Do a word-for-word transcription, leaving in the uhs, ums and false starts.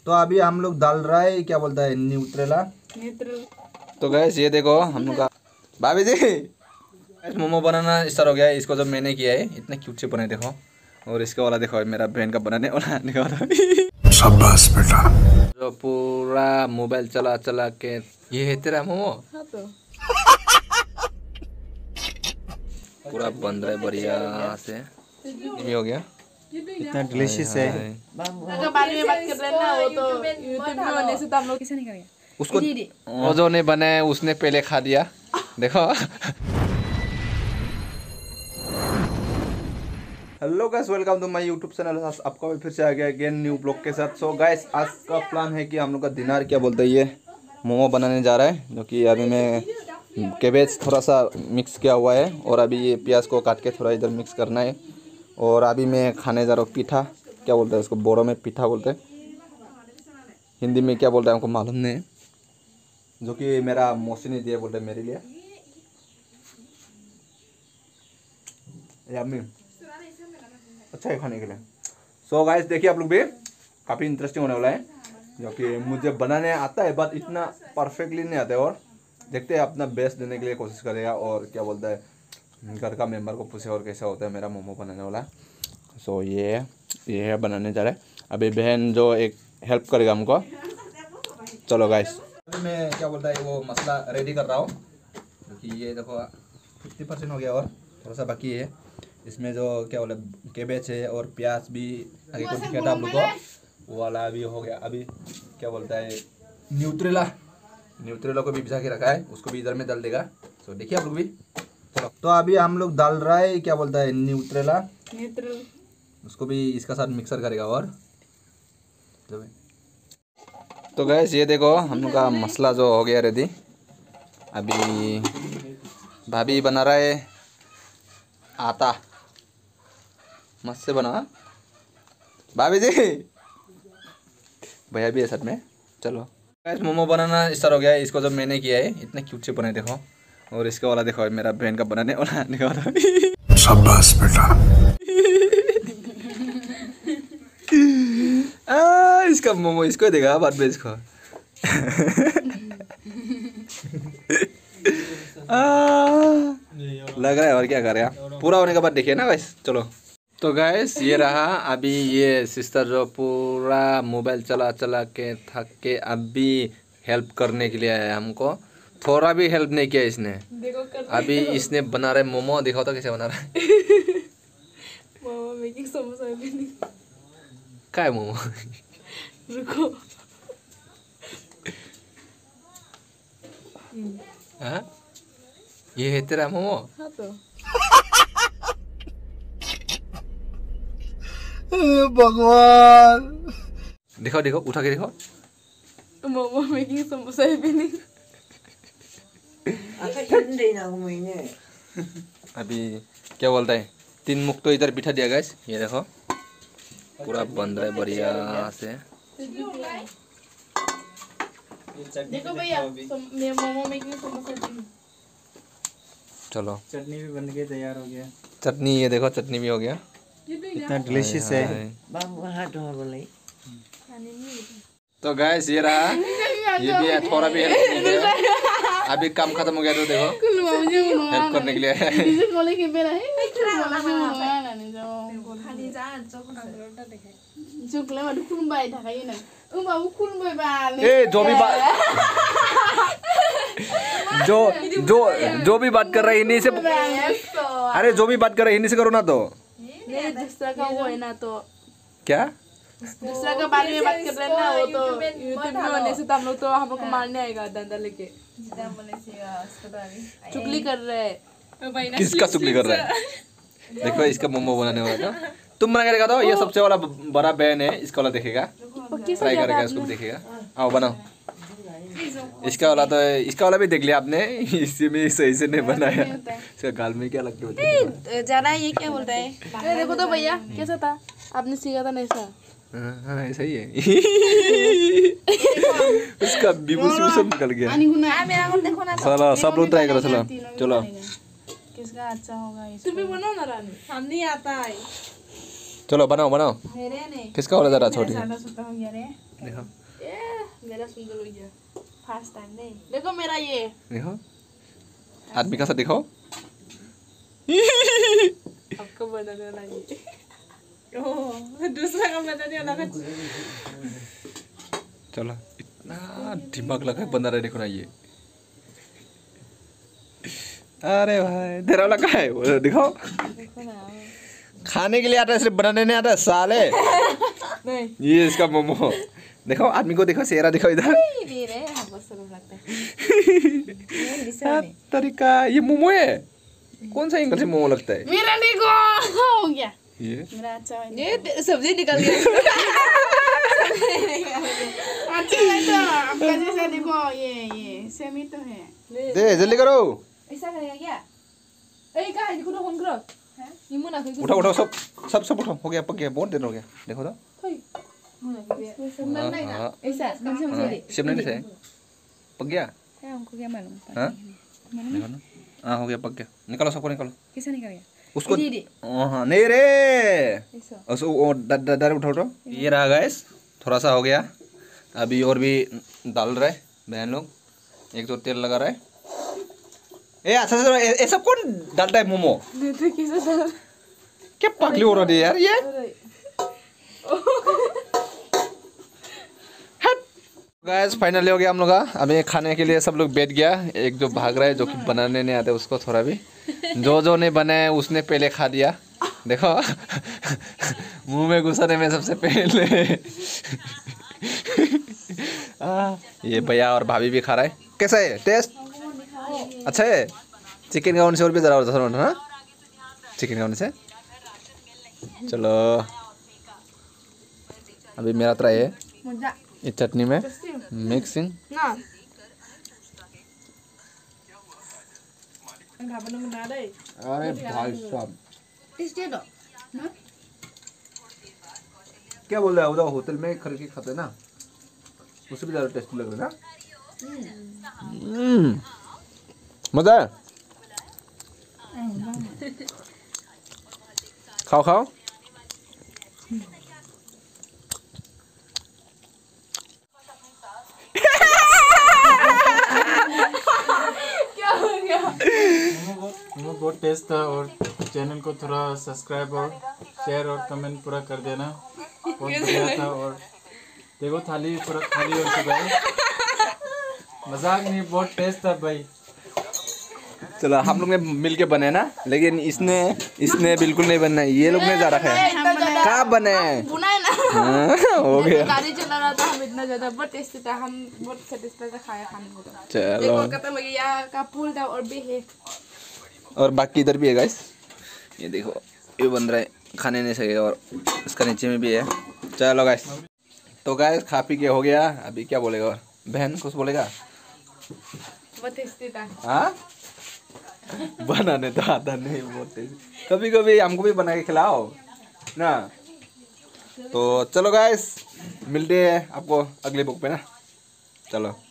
तो अभी हम लोग डाल रहा है क्या बोलता है न्यूट्रेला न्यूट्रल। तो गैस ये देखो हम लोग का भाभी जी मोमो बनाना स्टार्ट हो गया है। इसको जब मैंने किया है इतना क्यूट से बनाए देखो। और इसका वाला देखो मेरा बहन का बनाने वाला देखो। शाबाश बेटा। जो पूरा मोबाइल चला चला के ये है तेरा मोमो। हाँ तो पूरा बन रहा है बढ़िया से। ये हो गया इतना डिलीशियस है। अगर बारे में बात कर रहे हैं ना वो तो यूट्यूब में बनने से तो हम लोग किसे नहीं करेंगे। उसको वो जो नहीं बनाया उसने पहले खा दिया देखो। Hello guys welcome to my YouTube channel. आपका भी फिर से आ गया अगेन न्यू ब्लॉग के साथ। सो गाइस आज का प्लान है कि हम लोग का डिनर क्या बोलते हैं ये मोमो बनाने जा रहा है। जो कि अभी मैं कैबेज थोड़ा सा मिक्स किया हुआ है और अभी ये प्याज को काट के थोड़ा इधर मिक्स करना है। और अभी मैं खाने जा रहा हूँ पीठा। क्या बोलते हैं उसको बोरो में पीठा बोलते हैं, हिंदी में क्या बोलते हैं हमको मालूम नहीं है। जो कि मेरा मौसी ने दिया बोलते हैं मेरे लिए। यम्मी अच्छा है खाने के लिए। सो गाइस देखिए आप लोग भी काफ़ी इंटरेस्टिंग होने वाला है। जो कि मुझे बनाने आता है बट इतना परफेक्टली नहीं आता है। और देखते हैं अपना बेस्ट देने के लिए कोशिश करेगा। और क्या बोलता है घर का मेंबर को पूछे और कैसा होता है मेरा मोमो बनाने वाला। सो ये है ये है बनाने जा रहा है। अभी बहन जो एक हेल्प करेगा हमको। चलो गाइस अभी मैं क्या बोलता है वो मसाला रेडी कर रहा हूँ। क्योंकि ये देखो फिफ्टी परसेंट हो गया और थोड़ा सा बाकी है। इसमें जो क्या बोले कैबेज है और प्याज भी आगे को दिखाया था आप लोग को वो वाला अभी हो गया। अभी क्या बोलता है न्यूट्रेला न्यूट्रेला को भी भिजा के रखा है, उसको भी इधर में डाल देगा। तो देखिए आप लोग भी। चलो तो अभी हम लोग डाल रहा है क्या बोलता है न्यूट्रेला न्यूट्रल, उसको भी इसका साथ मिक्सर करेगा। और तो गैस ये देखो हम लोग का मसाला जो हो गया रेडी। अभी भाभी बना रहा है आटा, मस्त से बना भाभी जी। भैया भी है साथ में। चलो गैस मोमो बनाना स्टार्ट हो गया है। इसको जब मैंने किया है इतना क्यूट से बनाए देखो। और इसका वाला देखो मेरा बहन का बनाने वाला देखो। शाबाश बेटा। आ, इसका मोमो इसको देगा बाद में इसको। लग रहा है और क्या कर रहे हैं। पूरा होने के बाद देखिए ना गाइस। चलो तो गाइस ये रहा अभी ये सिस्टर जो पूरा मोबाइल चला चला के थक के अभी हेल्प करने के लिए आया है हमको। थोड़ा भी हेल्प नहीं किया इसने। अभी इसने बना रहे मोमो। दिखाओ तो कैसे बना रहा है। मोमो मेकिंग समोसा भी क्या है मोमो। रुको हाँ ये है तेरा मोमो। हाँ तो भगवान देखो देखो उठा के देखो। मोमो मेकिंग समोसा भी नहीं। अभी क्या बोलता है तीन मुख तो इधर बिठा दिया गाइस। ये देखो पूरा बन रहा है बढ़िया से। देखो भैया मोमो मेकिंग समोसा भी। चलो चटनी भी बन के तैयार हो गया। चटनी ये देखो चटनी भी हो गया। इतना डिलीशियस है। तो गैस ये रहा ये भी है। थोड़ा भी हेल्प नहीं किया। अभी काम खत्म हो गया तो देखो हेल्प करने के लिए ए जो भी बात जो जो जो भी बात कर रहा है इन्हीं से। अरे जो भी बात कर रहा है इन्हीं से करो ना। तो दूसरा का वो है ना तो क्या दूसरा का बारे में बात कर रहे हैं ना वो तो यूट्यूब में बनने से तो हम लोग तो हम लोग को मारने आएगा डंडा लेके। चुगली कर रहे हैं। किसका चुगली कर रहा है। देखो इसका मोमो बनाने वाला था तुम बना करेगा। तो ये सबसे वाला बड़ा बहन है इसका वाला देखेगा ट्राई करेगा इसको भी देखेगा। आओ बनाओ इसका वाला। तो इसका वाला भी देख लिया आपने। इसी में सही से नहीं बनाया। इसका गाल में क्या लगता है जाना ये क्या बोलता है। देखो तो भैया कैसा था आपने सीखा था ना ऐसा। हाँ ऐसा ही है। उसका बीबू से सब निकल गया। चलो सब लोग ट्राई करो। चलो चलो किसका अच्छा होगा तुम भी बनाओ ना रानी। हम नहीं आता है। चलो बनाओ बनाओ। किसका वाला जरा छोटी। देखो ए मेरा सुंदर हो गया फर्स्ट टाइम नहीं देखो मेरा ये देखो आदमी का सा दिखाओ आपको बनाने वाला ये ओह दूसरा का बनाने वाला का चलो इतना दिमाग लगा के बना रहे देखो ना ये अरे भाई तेरा वाला क्या है वो दिखाओ देखो ना खाने के लिए आता है सिर्फ बनाने नहीं आता साले नहीं ये इसका मोमो देखो आदमी को देखो चेहरा दिखाओ इधर दे रहे हैं हमको शर्म लगता है क्या तरीका ये मोमो है कौन सा एंगल से मोमो लगता है मेरा देखो हो गया ये मेरा अच्छा ये सब्जी निकल गया अच्छा है तो आपका जैसा देखो ये ये सेम ही तो है दे जल्दी करो ऐसा करेगा क्या ए कहां है देखो फोन करो हैं ये मुना को उठाओ उठाओ सब सब सब उठाओ हो गया पक गया बहुत देर हो गया देखो तो मुना को नहीं ना हाँ, ऐसा मुझे मुझे दे शिव नहीं से पक गया क्या हमको क्या मालूम हाँ देखो ना हाँ हो गया पक गया निकालो सबको निकालो कैसे निकलेगा उसको दे दे हाँ नहीं रे ऐसा उसको वो डायरेक्ट उठाओ उठाओ ये रहा गाइस थोड़ा सा हो गया अभी और भी डाल रहे बहन लोग एक तो तेल लगा रहा है ए अच्छा अच्छा ये सब कौन डालता है मोमो नहीं तो कैसे डाल क्या पगली हो रही है यार ये गाइस फाइनली हो गया हम लोग का अभी खाने के लिए सब लोग बैठ गया एक जो भाग रहा है जो कि बनाने नहीं आते उसको थोड़ा भी जो जो नहीं बनाए उसने पहले खा दिया देखो मुंह में घुसाने में सबसे पहले आ, ये भैया और भाभी भी खा रहा है कैसा है टेस्ट अच्छा है चिकन का होने से और भी ज़रा ज़रा ना चिकन का होने से चलो अभी मेरा ट्राई है मजा इस चटनी में मिक्सिंग ना ढाबा में बना रहे अरे भाई साहब टेस्टी है तो ना क्या बोल रहा है उधर होटल में खरीद के खाते हैं ना उससे भी ज़्यादा टेस्टी लग रहा है ना हम्म मजा है खाओ खाओ क्या हो गया मोमो बहुत टेस्ट था और चैनल को थोड़ा सब्सक्राइब और शेयर और कमेंट पूरा कर देना बहुत बढ़िया था और देखो थाली पूरा खाली हो चुका है मजाक नहीं बहुत टेस्ट था भाई चलो हम लोग ने मिलके बने ना लेकिन इसने इसने बिल्कुल नहीं बनना है ये लोग ने जा रखा है कहाँ बने बुना है ना हाँ, हो गया गाड़ी चला रहा था हम इतना ज्यादा बहुत टेस्टी था हम बहुत सेटिस्फाइड था खाया खाने को तो चलो देखो खत्म हो गया का फूल था और भी है और बाकी इधर भी है गाइस ये देखो ये बन रहा है खाने नहीं सकेगा और इसका नीचे में भी है चलो गाइस तो गाइस खा पी के हो गया अभी क्या बोलेगा और बहन कुछ बोलेगा बहुत टेस्टी था हाँ बनाने तो आता नहीं बहुत टेस्टी कभी कभी हमको भी बना के खिलाओ ना तो चलो गाइस मिलते हैं आपको अगले बुक पे ना चलो